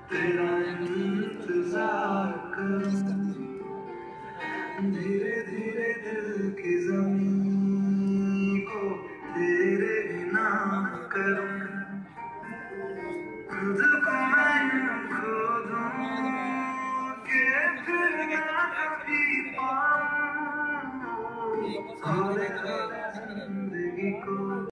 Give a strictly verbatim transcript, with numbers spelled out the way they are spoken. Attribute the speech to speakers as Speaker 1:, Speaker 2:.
Speaker 1: तेरा इंतजार करूं, धीरे धीरे दिल की ज़मीं को तेरे नाम करूं, खुद को मैं यूं खो दूं कि फिर ना कभी पाऊं।